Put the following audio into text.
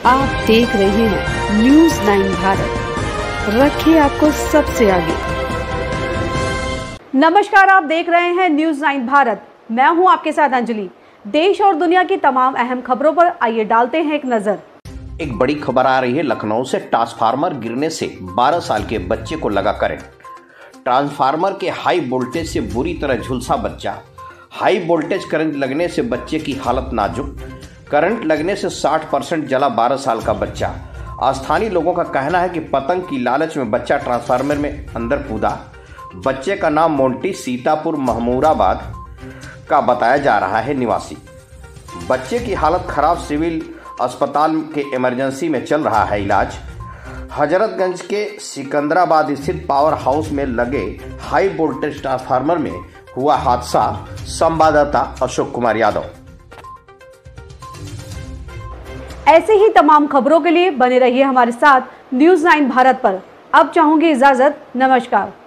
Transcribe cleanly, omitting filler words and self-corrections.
आप देख रहे हैं न्यूज़ 9 भारत, रखिए आपको सबसे आगे। नमस्कार, आप देख रहे हैं न्यूज़ 9 भारत। मैं हूं आपके साथ अंजलि। देश और दुनिया की तमाम अहम खबरों पर आइए डालते हैं एक नजर। एक बड़ी खबर आ रही है लखनऊ से। ट्रांसफार्मर गिरने से 12 साल के बच्चे को लगा करंट। ट्रांसफार्मर के हाई वोल्टेज से बुरी तरह झुलसा बच्चा। हाई वोल्टेज करंट लगने से बच्चे की हालत नाजुक। करंट लगने से 60% जला 12 साल का बच्चा। स्थानीय लोगों का कहना है कि पतंग की लालच में बच्चा ट्रांसफार्मर में अंदर कूदा। बच्चे का नाम मोंटी सीतापुर महमूराबाद का बताया जा रहा है निवासी। बच्चे की हालत खराब, सिविल अस्पताल के इमरजेंसी में चल रहा है इलाज। हजरतगंज के सिकंदराबाद स्थित पावर हाउस में लगे हाई वोल्टेज ट्रांसफार्मर में हुआ हादसा। संवाददाता अशोक कुमार यादव। ऐसे ही तमाम खबरों के लिए बने रहिए हमारे साथ न्यूज़ 9 भारत पर। अब चाहूंगी इजाजत। नमस्कार।